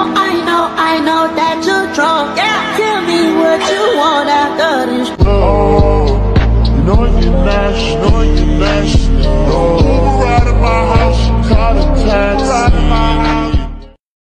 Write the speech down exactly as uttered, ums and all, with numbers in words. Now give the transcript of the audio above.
I know, I know that you're drunk. Yeah. Tell me what you want after this. Oh, you know you're nasty, you know you're nasty. No, ride my